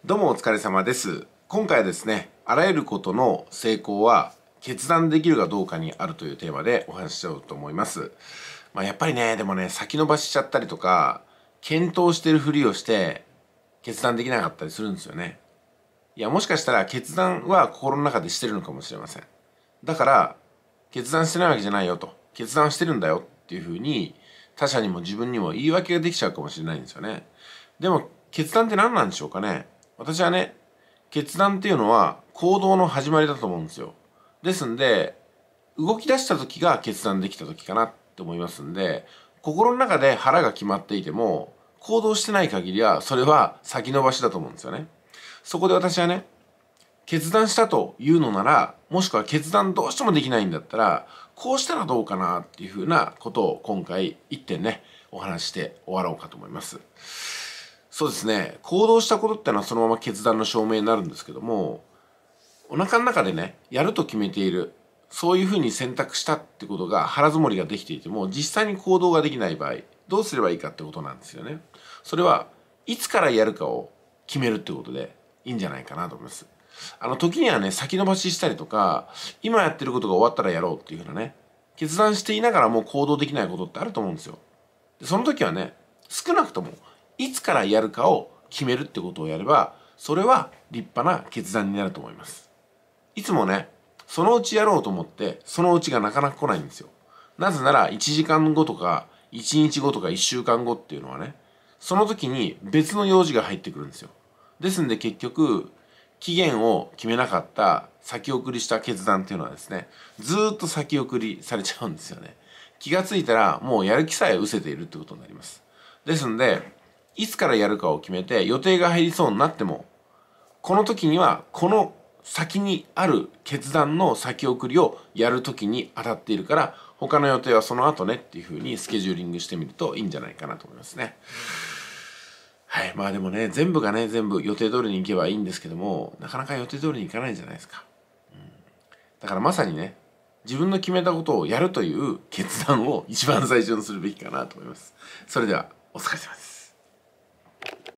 どうもお疲れ様です。今回はですね、あらゆることの成功は決断できるかどうかにあるというテーマでお話ししようと思います。やっぱりね、でもね、先延ばししちゃったりとか、検討してるふりをして決断できなかったりするんですよね。いや、もしかしたら決断は心の中でしてるのかもしれません。だから、決断してないわけじゃないよと。決断してるんだよっていうふうに、他者にも自分にも言い訳ができちゃうかもしれないんですよね。でも、決断って何なんでしょうかね。私はね、決断っていうのは行動の始まりだと思うんですよ。ですんで、動き出した時が決断できた時かなって思いますんで、心の中で腹が決まっていても、行動してない限りは、それは先延ばしだと思うんですよね。そこで私はね、決断したというのなら、もしくは決断どうしてもできないんだったら、こうしたらどうかなっていうふうなことを今回一点ね、お話しして終わろうかと思います。そうですね。行動したことってのはそのまま決断の証明になるんですけども、お腹の中でね、やると決めている、そういうふうに選択したってことが腹積もりができていても、実際に行動ができない場合、どうすればいいかってことなんですよね。それはいつからやるかを決めるってことでいいんじゃないかなと思います。時にはね、先延ばししたりとか、今やってることが終わったらやろうっていうふうなね、決断していながらも行動できないことってあると思うんですよ。でその時はね、少なくともいつからやるかを決めるってことをやれば、それは立派な決断になると思います。いつもね、そのうちやろうと思って、そのうちがなかなか来ないんですよ。なぜなら、1時間後とか、1日後とか1週間後っていうのはね、その時に別の用事が入ってくるんですよ。ですんで結局、期限を決めなかった先送りした決断っていうのはですね、ずーっと先送りされちゃうんですよね。気がついたらもうやる気さえ失せているってことになります。ですんで、いつからやるかを決めて予定が入りそうになっても、この時にはこの先にある決断の先送りをやる時に当たっているから、他の予定はその後ねっていうふうにスケジューリングしてみるといいんじゃないかなと思いますね。はい。でもね、全部がね、全部予定通りに行けばいいんですけども、なかなか予定通りにいかないじゃないですか。だからまさにね、自分の決めたことをやるという決断を一番最初にするべきかなと思います。それでは、お疲れ様です。